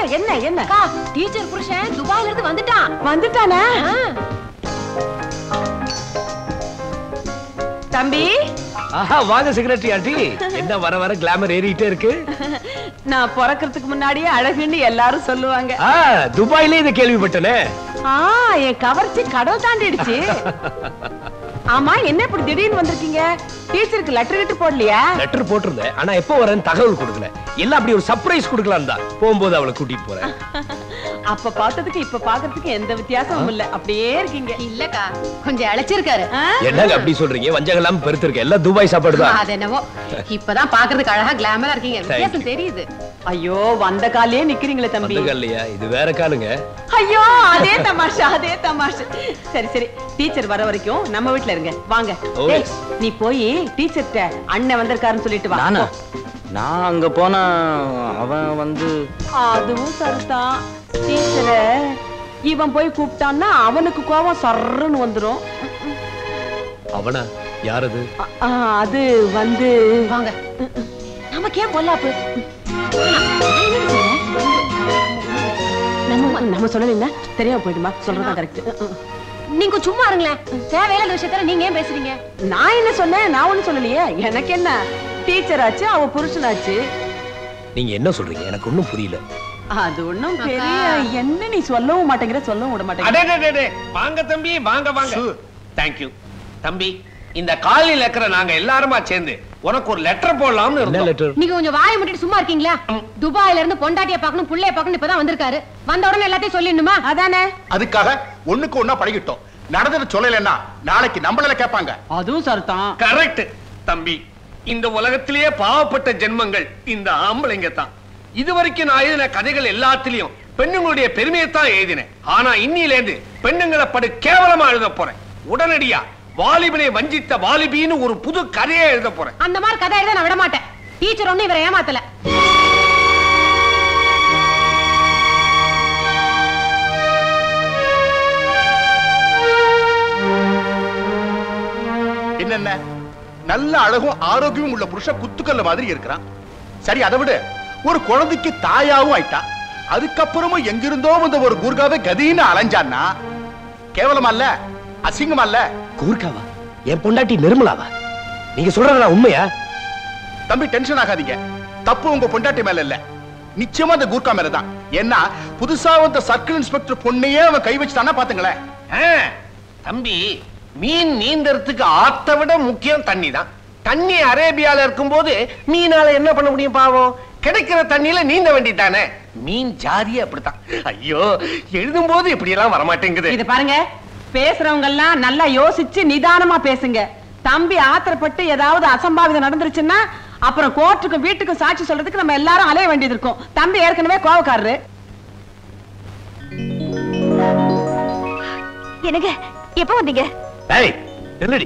என்ன என்ன டீச்சர் புருஷன் துபாயில இருந்து வந்துட்டானா? தம்பி வாங்க செக்ரட்டரி ஆண்டி. என்ன வர வர கிளாமர் ஏறிட்டே இருக்கு. நான் பிறக்கிறதுக்கு முன்னாடியே அழகுன்னு எல்லாரும் சொல்லுவாங்க. துபாயிலே இதை கேள்விப்பட்டனே. என் கவர்ச்சி கடவுள் தாண்டிடுச்சு. ஆமா, என்ன இப்படி திடீர்னு வந்திருக்கீங்க? டீச்சருக்கு லெட்டர் போடலையா? லெட்டர் போட்டிருந்தேன், ஆனா எப்போ வரேன்னு தகவல் கொடுக்கல. எல்லாம் அப்படி ஒரு சர்ப்ரைஸ் கொடுக்கலாம் தான் போகும்போது அவளை கூட்டிட்டு போறேன். அப்ப பார்த்ததுக்கு இப்ப பாக்குறதுக்கு எந்த வித்தியாசமும் இல்ல, அப்படியே இருக்கீங்க. இல்லக்கா, கொஞ்சம் இழைச்சிருக்காரு. என்னங்க அப்படி சொல்றீங்க? வஞ்சகெல்லாம் பெருத்திருக்க, எல்லாம் துபாய் சாப்பாடு தான். அது என்னவோ இப்பதான் பாக்குறதுக்கு அழகா கிளாமரா இருக்கீங்க, வித்தியாசம் தெரியுது. ஐயோ, வந்த காலையே நிக்கிறீங்களே தம்பி. வந்த காலையா? இது வேற காலுங்க. ஐயோ, அதே தமாஷா அதே தமாஷா. சரி சரி, டீச்சர் வர வரைக்கும் நம்ம வீட்ல இருங்க. வாங்க. நீ போய் டீச்சர்ட்ட அண்ணன் வந்திருக்காருன்னு சொல்லிட்டு வா. நான் அங்க போனா அவன் வந்து அதுவும் சரிதான். டீச்சரை இவன் போய் கூப்பிட்டான்னா அவனுக்கு கோபம் சர்றன்னு வந்துரும். அவனா? யாரது? அது வந்து வாங்க, நமக்கு ஏன் பொல்லாப்பு? நம்ம சொல்லலைன்னா தெரியாம போயிடுமா? சொல்றதா கரெக்ட். நீங்க சும்மா இருங்களேன். தேவையில்லாத விஷயத்துல நீங்க ஏன் பேசுறீங்க? நான் என்ன சொன்னேன்? நான் ஒண்ணு சொல்லலையே. எனக்கு என்ன, டீச்சர் ஆச்சு, அவ புருஷனாச்சு. நீங்க என்ன சொல்றீங்க? எனக்கு ஒண்ணும் புரியல. அது ஒண்ணும் பெரிய என்ன, நீ சொல்லவும் மாட்டேங்கிற, சொல்லவும் விட மாட்டேங்கிற. வாங்க தம்பி, வாங்க வாங்க. தேங்க்யூ தம்பி. இந்த காலையில இருக்கிற நாங்க எல்லாருமா சேர்ந்து உனக்கு ஒரு லெட்டர் போடலாம்னு இருந்தோம். நீங்க கொஞ்சம் வாயை மூடிட்டு சும்மா இருக்கீங்களா? துபாயில இருந்து பொண்டாட்டிய பார்க்கணும், புள்ளைய பார்க்கணும், இப்பதான் வந்திருக்காரு. வந்த உடனே எல்லாத்தையும் சொல்லிடணுமா? அதானே. அதுக்காக ஒண்ணுக்கு ஒண்ணா பழகிட்டோம். நடந்தது சொல்லலைன்னா நாளைக்கு நம்மள கேட்பாங்க. அதுவும் சரிதான். கரெக்ட் தம்பி. இந்த உலகத்திலேயே பாவப்பட்ட ஜென்மங்கள் இந்த ஆம்பளைங்க தான். இதுவரைக்கும் நான் எழுதின கதைகள் எல்லாத்திலையும் பெண்ணுங்களுடைய பெருமையை தான் எழுதினேன். ஆனா இன்னிலேந்து பெண்ணுங்களை படு கேவலமா எழுத போறேன். உடனடியா வாலிபனை வஞ்சித்த வாலிபின்னு ஒரு புது கதையை எழுத போறேன். அந்த மாதிரி கதை எழுத நான் விட மாட்டேன். டீச்சர் ஒண்ணு இவரை ஏமாத்தல. என்னென்ன நல்ல அழகும் ஆரோக்கியமும் உள்ள புருஷன் குத்துக்கல்ல மாதிரி இருக்கிறான். சரி, அதை விட ஒரு குழந்தைக்கு தாயாவும் ஆயிட்டா. அதுக்கப்புறமும் எங்கிருந்தோ வந்த ஒரு கூர்காவை கதின்னு அலைஞ்சான்னா கேவலமா இல்ல, அசிங்கமா இல்ல? கூர்காவா? என் பொண்டாட்டி நிர்மலாவா? நீங்க சொல்றதா உண்மையா? தம்பி, டென்ஷன் ஆகாதீங்க. தப்பு உங்க பொண்டாட்டி மேல இல்ல, நிச்சயமா அந்த கூர்கா மேலதான். ஏன்னா புதுசா வந்த சர்க்கிள் இன்ஸ்பெக்டர் பொண்ணையே அவன் கை வச்சுட்டானா பாத்துங்களேன். தம்பி, மீன் நீந்தறதுக்கு ஆத்த விட முக்கியம் தண்ணி தான். தண்ணி அரேபியால இருக்கும் போது மீனால என்ன பண்ண முடியும்? பாவம், கிடைக்கிற தண்ணியில நீந்த வேண்டியதானே. மீன் ஜாதி அப்படித்தான். ஐயோ, எழுதும் போது இப்படி எல்லாம் வரமாட்டேங்குது. இது பாருங்க, பேசுறவங்க எல்லாம் நல்லா யோசிச்சு நிதானமா பேசுங்க. தம்பி ஆத்திரப்பட்டு ஏதாவது அசம்பாவிதம் நடந்துருச்சுன்னா அப்புறம் கோர்ட்டுக்கும் வீட்டுக்கும் சாட்சி சொல்றதுக்கு நம்ம எல்லாரும் அலைய வேண்டியது இருக்கும். தம்பி ஏற்கனவே கோவக்காரரு. எனக்கு எப்ப வந்தீங்க? ஏய், என்னடி?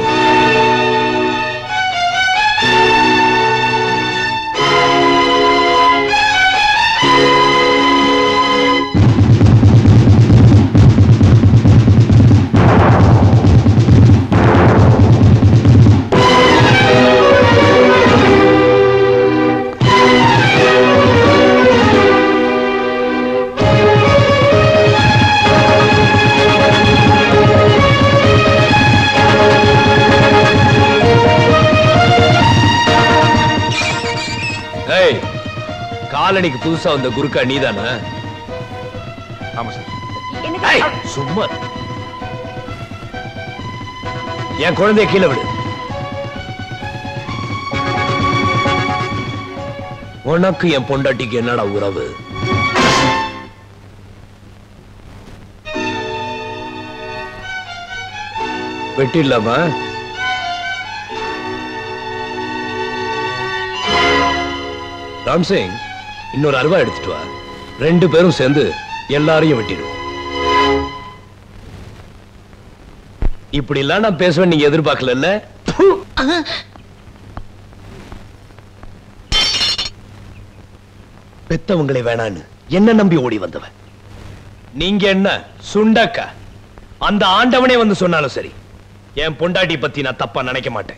காலனிக்கு புதுசா வந்த குருக்கா நீதானா? ஆமா சார். சும்மா என் குழந்தைய கீழே விடு. உனக்கு என் பொண்டாட்டிக்கு என்னடா உறவு? வெட்டிடலாமா? ராம்சிங், இன்னொரு அருவா எடுத்துட்டு வா. 2 பேரும் சேர்ந்து எல்லாரையும் வெட்டிடுவோம். இப்படி எல்லாம் நான் பேசுவேன் நீங்க எதிர்பார்க்கல. பெத்தவங்களை வேணான்னு என்ன நம்பி ஓடி வந்தவன் நீங்க. என்ன சுண்டக்கா? அந்த ஆண்டவனே வந்து சொன்னாலும் சரி, என் பொண்டாட்டி பத்தி நான் தப்பா நினைக்க மாட்டேன்.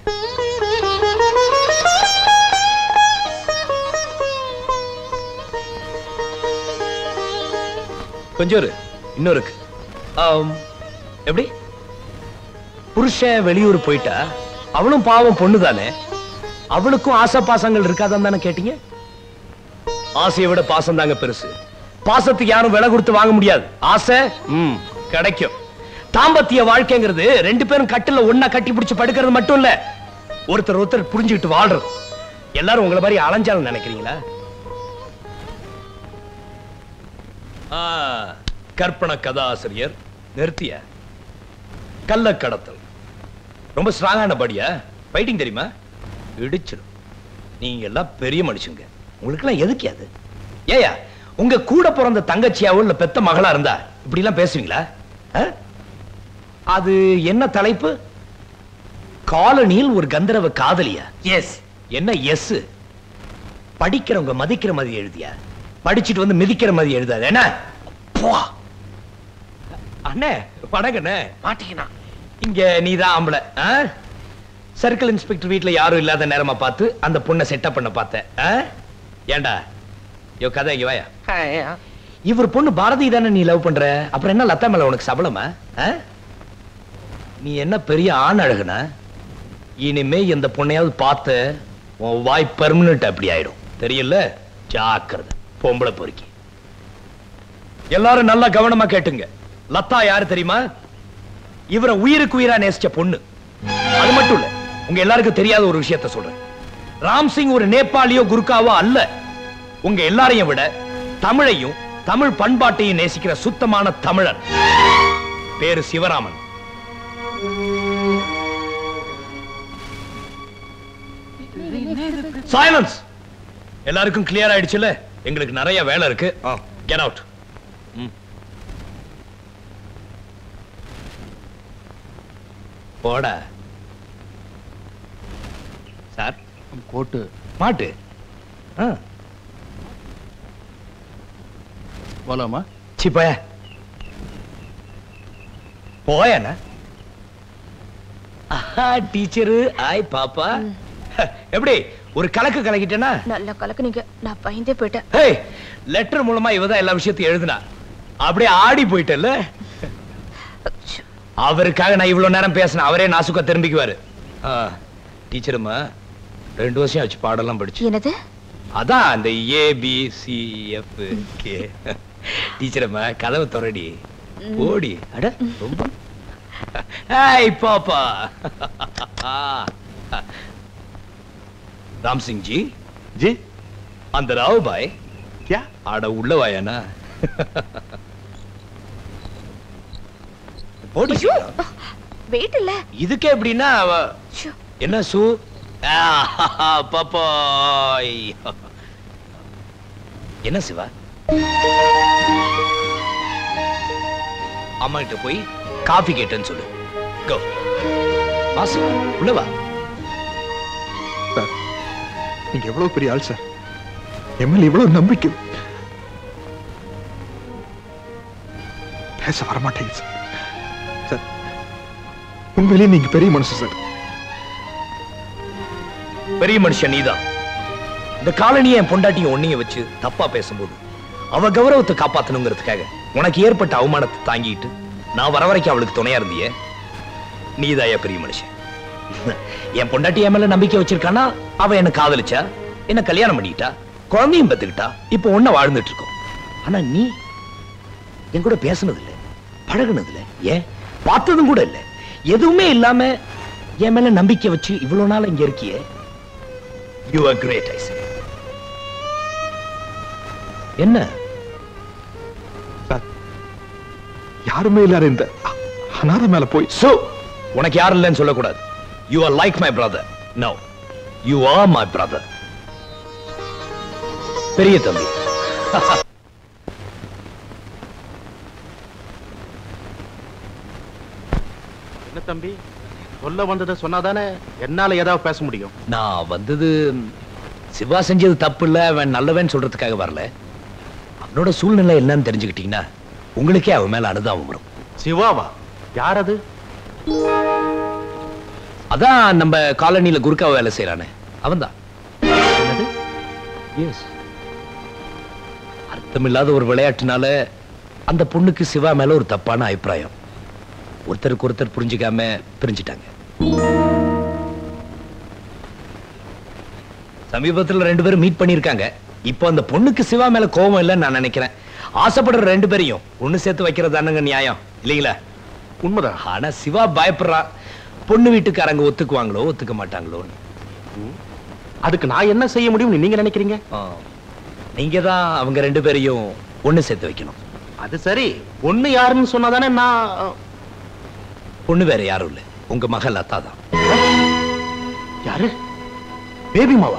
கொஞ்சம் இன்னும் இருக்கு. எப்படி புருஷன் வெளியூர் போயிட்டா அவளும் பாவம் பொண்ணுதானே, அவளுக்கும் ஆசை பாசங்கள் இருக்காதான் தானே கேட்டீங்க? ஆசையை விட பாசம் தாங்க பெருசு. பாசத்துக்கு யாரும் விலை கொடுத்து வாங்க முடியாது. ஆசை கிடைக்கும். தாம்பத்திய வாழ்க்கைங்கிறது ரெண்டு பேரும் கட்டில ஒன்னா கட்டி பிடிச்சு படுக்கிறது மட்டும் இல்ல, ஒருத்தர் ஒருத்தர் புரிஞ்சுக்கிட்டு வாழ்றது. எல்லாரும் உங்களை மாதிரி அலைஞ்சாலும் நினைக்கிறீங்களா? கற்பனை கதாசிரியர் நிறுத்திய கள்ள கடத்தல் ரொம்ப ஸ்ட்ராங்கான படியா? ஃபைட்டிங் தெரியுமா? இடிச்சிடும். நீங்க எல்லாம் பெரிய மனுஷங்க, உங்களுக்கு எல்லாம் எதுக்கு அது? ஏயா உங்க கூட பிறந்த தங்கச்சியாவோ இல்ல பெத்த மகளா இருந்தா இப்படி எல்லாம் பேசுவீங்களா? அது என்ன தலைப்பு? காலனியில் ஒரு கந்தரவ காதலியா? எஸ். என்ன எஸ்? படிக்கிறவங்க மதிக்கிற மாதிரி எழுதியா? படிச்சுட்டு வந்து மிதிக்கிற மாதிரி எழுதாது என்ன? அண்ணே வணக்கண்ணே. மாட்டிக்கினா இங்க நீதான் ஆம்பளை. சர்க்கிள் இன்ஸ்பெக்டர் வீட்டுல யாரும் இல்லாத நேரமா பார்த்து அந்த பொண்ணை செட்டப் பண்ண பார்த்தேன். ஏண்டா யோ கதை இங்க வாயா. இவர் பொண்ணு பாரதி தானே நீ லவ் பண்ற, அப்புறம் என்ன லதா மேல உனக்கு சபலமா? நீ என்ன பெரிய ஆண் அழகுனா? இனிமே இந்த பொண்ணையாவது பார்த்த உன் வாய் பெர்மனன்ட் அப்படி ஆயிடும், தெரியல? ஜாக்கிரதை பொம்பளை பொறுக்கி. எல்லாரும் நல்லா கவனமா கேட்டுங்க. லதா யாரு தெரியுமா? இவரை உயிருக்கு உயிரா நேசிச்ச பொண்ணு. அது மட்டும் இல்ல, உங்க எல்லாருக்கும் தெரியாத ஒரு விஷயத்தை சொல்றேன். ராம்சிங் ஒரு நேபாளியோ குர்காவோ அல்ல. உங்க எல்லாரையும் விட தமிழையும் தமிழ் பண்பாட்டையும் நேசிக்கிற சுத்தமான தமிழர். பேரு சிவராமன். சைலன்ஸ். எல்லாருக்கும் கிளியர் ஆயிடுச்சுல? எங்களுக்கு நிறைய வேலை இருக்கு. Get out. போடா. சார் கோட்டு மாட்டு. போலாமா? சிப்பாய போயண்ணா. டீச்சரு ஆய் பாப்பா. எப்படி ஒரு கலக்கு கலக்கிட்டேனா? நல்ல கலக்கு. நீங்க நான் பயந்தே போயிட்டேன். ஏய், லெட்டர் மூலமா இவதான் எல்லா விஷயத்தையும் எழுதுனா. அப்படியே ஆடி போயிட்டல. அவருக்காக நான் இவ்வளவு நேரம் பேசினேன், அவரே நாசுக்கா திரும்பிக்குவாரு. டீச்சருமா 2 வருஷம் ஆச்சு பாடெல்லாம் படிச்சு. என்னது? அதான் அந்த ABCFK. டீச்சரம்மா கதவை திறடி. ஓடி. அட ரொம்ப. ஏய் பாப்பா. ராம் சிங் ஜி. जी அந்த ராவ் பாய் क्या? ஆட உள்ள வாயானா? ஓடி. வெயிட் இல்ல. இதுக்கே எப்படின்னா என்ன சூ? பாப்பாய். என்ன சிவா? அம்மா கிட்ட போய் காஃபி கேட்டேன்னு சொல்லு. கோ வாசு உள்ள வா. சார் நீங்க எவ்வளவு பெரிய ஆள் சார், எம்எல்ஏ இவ்வளவு நம்பிக்கை. பேச வரமாட்டேங்க சார். சார் உண்மையிலேயே நீங்க பெரிய மனுஷன் சார். பெரிய மனுஷன் நீதான். இந்த காலனியை என் பொண்டாட்டியும் ஒன்னிய வச்சு தப்பா பேசும்போது அவ கௌரவத்தை காப்பாத்தணுங்கிறதுக்காக உனக்கு ஏற்பட்ட அவமானத்தை தாங்கிட்டு நான் வர வரைக்கும் அவளுக்கு துணையா இருந்தியே, நீதாயா பெரிய மனுஷன். என் பொண்டாட்டி என் மேல நம்பிக்கை வச்சிருக்கானா, அவ என்ன காதலிச்சா, என்ன கல்யாணம் பண்ணிக்கிட்டா, குழந்தையும் பெத்துக்கிட்டா, இப்ப ஒன்ன வாழ்ந்துட்டு இருக்கோம். ஆனா நீ என் கூட பேசுனது இல்ல, பழகுனது இல்ல, ஏன் பார்த்ததும் கூட இல்ல. எதுவுமே இல்லாம என் மேல நம்பிக்கை வச்சு இவ்வளவு நாள் இங்க இருக்கியே. You are great, I say. என்ன சார் யாருமே இல்லாத இந்த அநாத மேல போய் சோ உனக்கு யாரும் இல்லைன்னு சொல்லக்கூடாது. You are like my brother. No, you are my brother. பெரிய தம்பி. என்ன தம்பி சொல்ல வந்ததை சொன்னாதானே என்னால ஏதாவது பேச முடியும். நான் வந்தது சிவா செஞ்சது தப்பு இல்ல, அவன் நல்லவன் சொல்றதுக்காக வரல. அவனோட சூழ்நிலை என்னன்னு தெரிஞ்சுக்கிட்டீங்கன்னா உங்களுக்கே அவன் மேல அனுதாபம் வரும். சிவாவா? யார் அது? அதான் நம்ம காலனியில குர்காவ வேலை செய்யறானே அவன்தான். அர்த்தமில்லாத ஒரு விளையாட்டுனால அந்த பொண்ணுக்கு சிவா மேல ஒரு தப்பான அபிப்பிராயம். ஒருத்தருக்கு ஒருத்தர் புரிஞ்சுக்காம பிரிஞ்சுட்டாங்க. சமீபத்தில் 2 பேரும் மீட் பண்ணிருக்காங்க. இப்போ அந்த பொண்ணுக்கு சிவா மேல கோபம் இல்லைன்னு நான் நினைக்கிறேன். ஆசைப்படுற 2 பேரையும் ஒண்ணு சேர்த்து வைக்கிறதானுங்க நியாயம் இல்லைங்களா? உண்மைதான். ஆனா சிவா பயப்படுறான், பொண்ணு வீட்டுக்காரங்க ஒத்துக்குவாங்களோ ஒத்துக்க மாட்டாங்களோன்னு. அதுக்கு நான் என்ன செய்ய முடியும்னு நீங்க நினைக்கிறீங்க? நீங்க தான் அவங்க 2 பேரையும் ஒண்ணு சேர்த்து வைக்கணும். அது சரி, பொண்ணு யாருன்னு சொன்னாதானே நான். பொண்ணு வேற யாரும் இல்ல, உங்க மகள் லதா தான். யாரு? பேபி மாவா?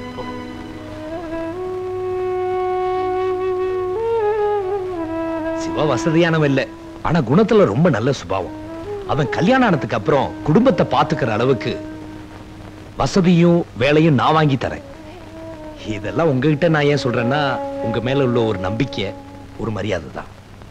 சிவா வசதியானவன் இல்ல, ஆனா குணத்துல ரொம்ப நல்ல சுபாவம். அவன் கல்யாணம் ஆனதுக்கு அப்புறம் குடும்பத்தை பாத்துக்கிற அளவுக்கு வசதியும் வேலையும் நான் வாங்கி தரேன். இதெல்லாம் உங்ககிட்ட நான் ஏன் சொல்றேன்னா, உங்க மேல உள்ள ஒரு நம்பிக்கை, ஒரு மரியாதை தான்.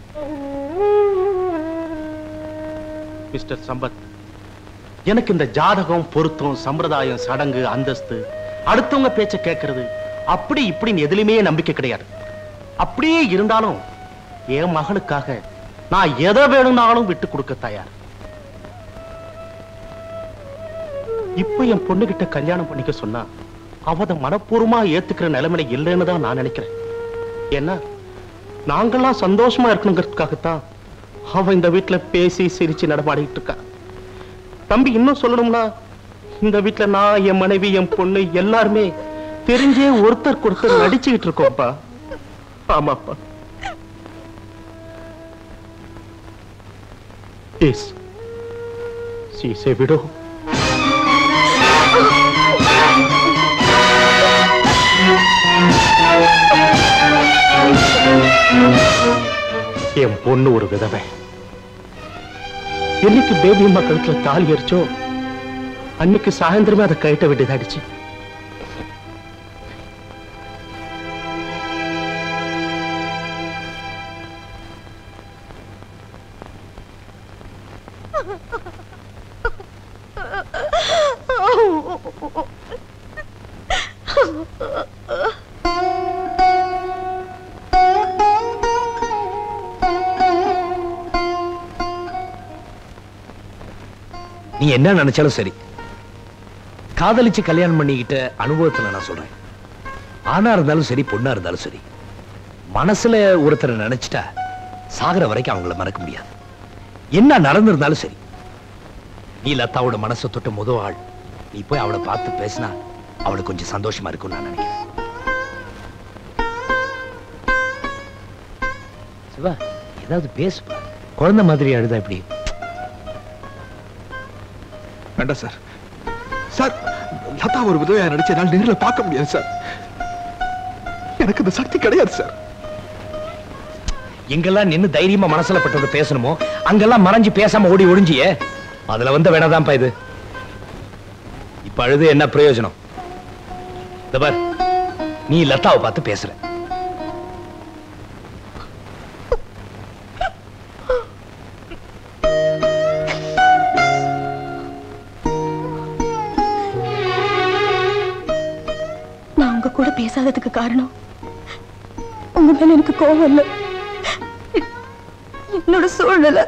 மிஸ்டர் சம்பத், எனக்கு இந்த ஜாதகம், பொருத்தம், சம்பிரதாயம், சடங்கு, அந்தஸ்து, அடுத்தவங்க பேச்ச கேட்கறது, அப்படி இப்படின்னு எதுலையுமே நம்பிக்கை கிடையாது. அப்படியே இருந்தாலும் என் மகளுக்காக நான் எதை வேணும்னாலும் விட்டு கொடுக்க தயார். இப்ப என் பொண்ணுகிட்ட கல்யாணம் பண்ணிக்க சொன்னா அவத மனப்பூர்வமா ஏத்துக்கிற நிலைமையில இல்லைன்னு தான் நான் நினைக்கிறேன். ஏன்னா நாங்கெல்லாம் சந்தோஷமா இருக்கணுங்கிறதுக்காகத்தான் அவ இந்த வீட்டுல பேசி சிரிச்சு நடமாடிட்டு இருக்கா. தம்பி, இன்னும் சொல்லணும்னா இந்த வீட்டுல நான், என் மனைவி, என் பொண்ணு எல்லாருமே தெரிஞ்சே ஒருத்தருக்கு ஒருத்தர் நடிச்சுக்கிட்டு இருக்கோம்ப்பா. ஆமாப்பா. Yes, she is a widow. என் பொண்ணு ஒரு விதவை. என்னைக்கு பேபி அம்மா கழுத்துல தாலி எரிச்சோ அன்னைக்கு சாயந்தரமே அதை கழட்ட வேண்டியதாயிடுச்சு. நீ என்ன நினைச்சாலும் சரி, காதலிச்சு கல்யாணம் பண்ணிக்கிட்ட அனுபவத்துல நான் சொல்றேன். ஆணா இருந்தாலும் சரி, பொண்ணா இருந்தாலும் சரி, மனசுல ஒருத்தரை நினைச்சிட்டா சாகர வரைக்கும் அவங்கள மறக்க முடியாது. என்ன நடந்திருந்தாலும் சரி, நீ லதாவோட மனசை தொட்ட முதல் ஆள். நீ போய் அவளை பார்த்து பேசினா அவளுக்கு கொஞ்சம் சந்தோஷமா இருக்கும்னு நான் நினைக்கிறேன். சிவா, ஏதாவது பேசுப்பா. குழந்தை மாதிரி அழுதா எப்படி? வேண்டாம் சார். சார், லதா ஒரு விதவையா நடிச்ச என்னால் நேரில் பார்க்க முடியாது சார். எனக்கு இந்த சக்தி கிடையாது சார். எங்கெல்லாம் நின்னு தைரியமா மனசுல பட்டது பேசணுமோ அங்கெல்லாம் மறைஞ்சு பேசாம ஓடி ஒளிஞ்சியே, அதுல வந்த வேணாதான்ப்பா இது. இப்ப அழுது என்ன பிரயோஜனம்? இந்த பார், நீ லதாவை பார்த்து பேசுற. கூட பேசாததுக்கு காரணம் உங்க மேல எனக்கு கோபம் இல்ல, என்னோட சூழ்நிலை.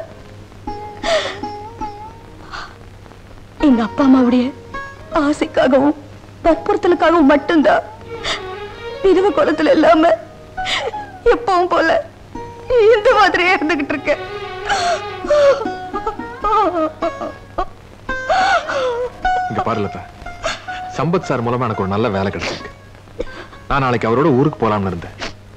எங்க அப்பா அம்மாவுடைய ஆசைக்காகவும் வற்புறுத்தலுக்காகவும் மட்டும்தான் விதவ கோலத்துல இல்லாம எப்பவும் போல இந்த மாதிரியே இருந்துகிட்டு இருக்கேன். இங்க பாரு லதா, சம்பத் சார் மூலமா எனக்கு ஒரு நல்ல வேலை கிடைச்சிருக்கு. நான் நாளைக்கு அவரோட ஊருக்கு போலாம்னு இருந்தேன்.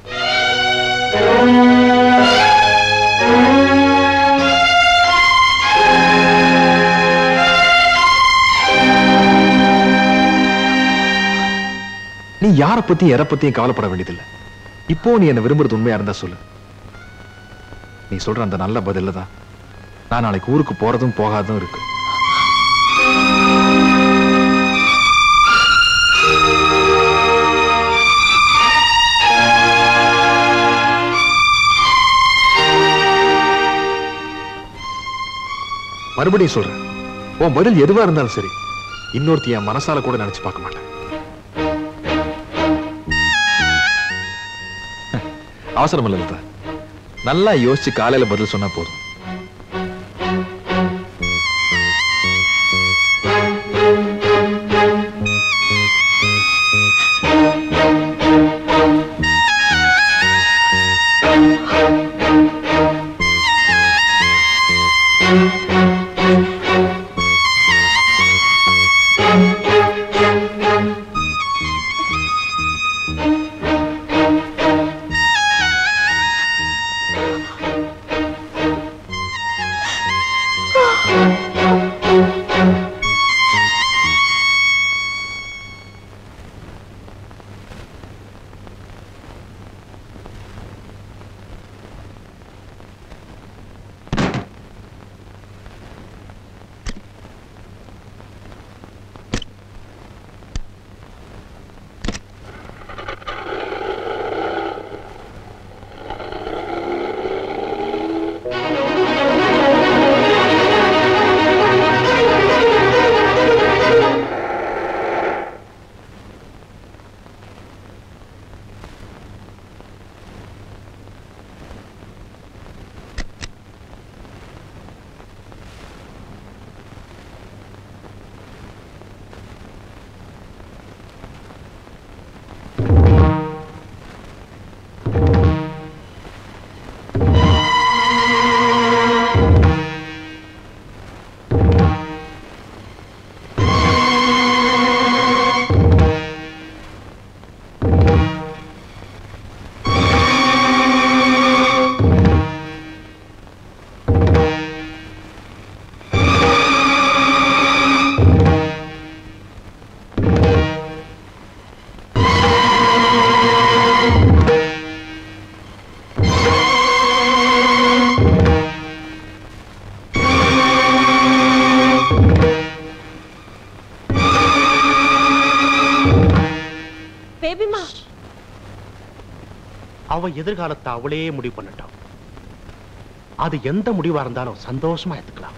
நீ யாரை பத்தி எதை பத்தியும் கவலைப்பட வேண்டியதில்லை. இப்போ நீ என்ன விரும்புறது உண்மையா இருந்தா சொல்லு. நீ சொல்ற அந்த நல்ல பதில்ல தான் நான் நாளைக்கு ஊருக்கு போறதும் போகாதும் இருக்கு. மறுபடியும் சொல்றேன், உன் பதில் எதுவா இருந்தாலும் சரி, இன்னொருத்தி என் மனசால கூட நினைச்சு பார்க்க மாட்டேன். அவசரம் இல்ல லதா, நல்லா யோசிச்சு காலையில பதில் சொன்னா போதும். அவ எதிர்காலத்தை அவளே முடிவு பண்ணட்டான். அது எந்த முடிவா இருந்தாலும் சந்தோஷமா எடுத்துக்கலாம்.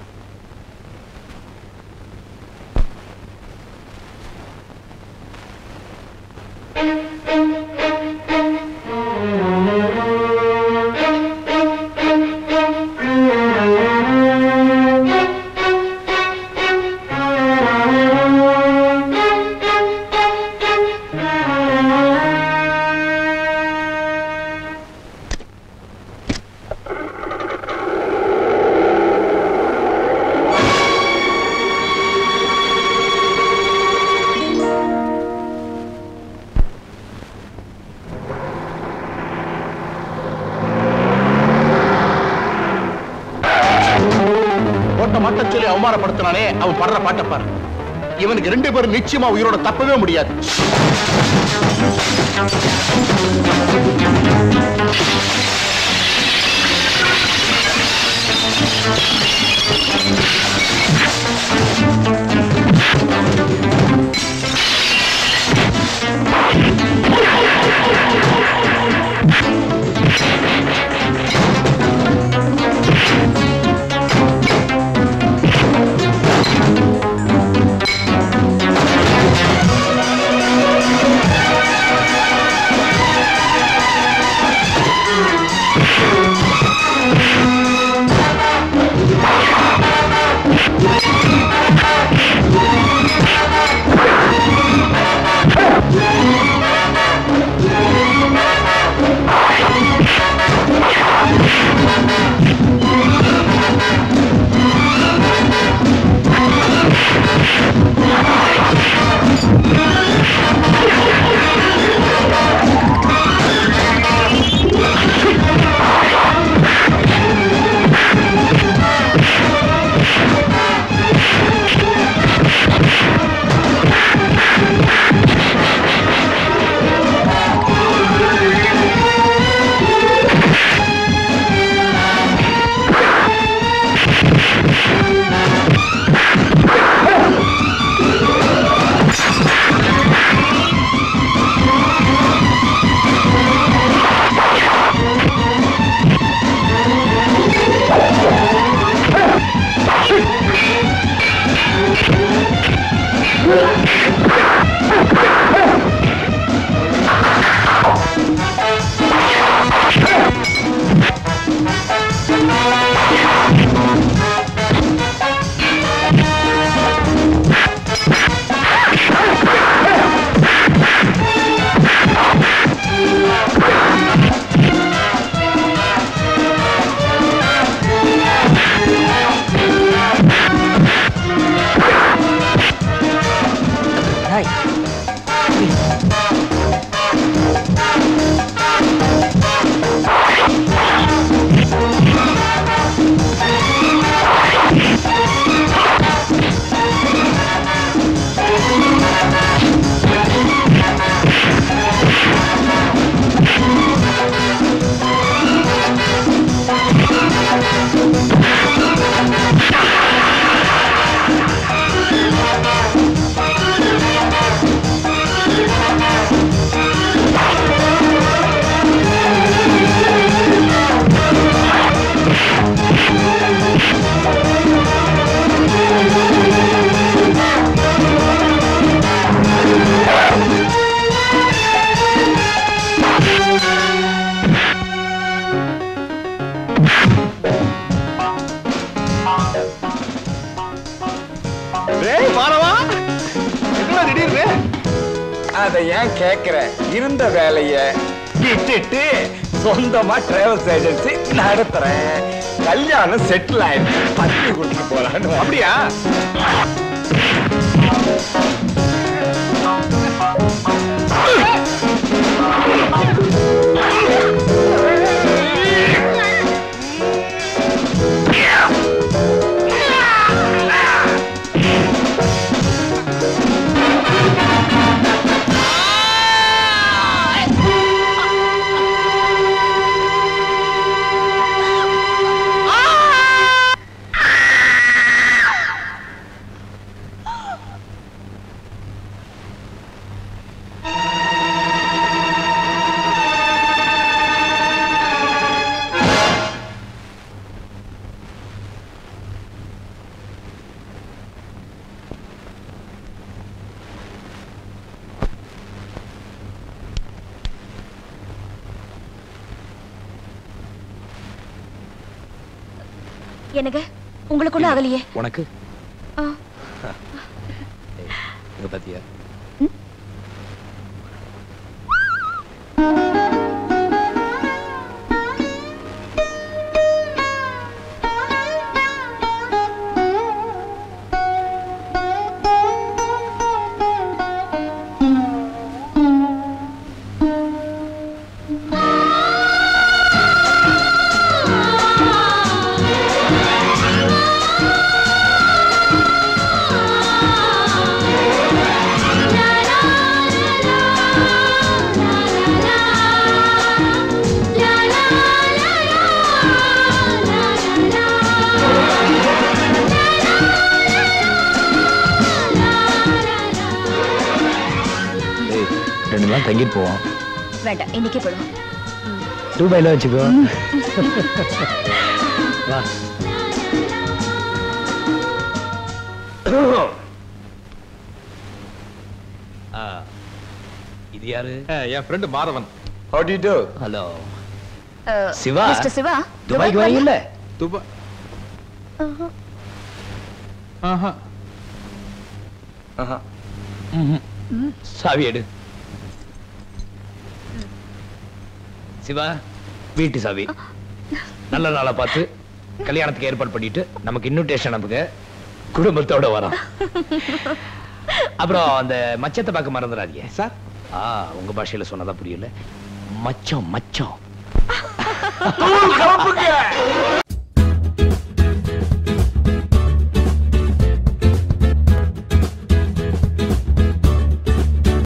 சொல்லி அவமானப்படுத்தினானே அவன் படுற பாட்டை பாரு. இவனுக்கு 2 பேரும் நிச்சயமா உயிரோட தப்பவே முடியாது. என்ன திடீர்னு? அதை ஏன் கேக்குற? இருந்த வேலைய விட்டுட்டு சொந்தமா டிராவல்ஸ் ஏஜென்சி நடத்துறேன். கல்யாணம் செட்டில் ஆயிடுச்சு. பத்தி கூட்டிட்டு போறான்னு. அப்படியா? எனக்கு உங்களுக்குள்ள அகலையே. உனக்கு பாத்தியா? தங்கிட்டு போவோம். வேண்டாம், இன்னைக்கு போடுவோம். துபாயில வச்சுக்கோ. வா. இது யாரு? என் friend Madhavan. How do you do? Hello Shiva. Mister Shiva, துபாய்க்கு வரீங்கல்ல? துபாய். சாவி எடு. சிவா, வீட்டு சாவி. நல்ல நாளா பார்த்து கல்யாணத்துக்கு ஏற்பாடு பண்ணிட்டு நமக்கு இன்விடேஷன் அனுப்புங்க. குடும்பத்தோட வரோம். அப்புறம் அந்த மச்சத்தை பார்க்க மறந்துடாதீங்க சார். உங்க பாஷையில சொன்னதா புரியல. மச்சம் மச்சம். கிளம்புங்க.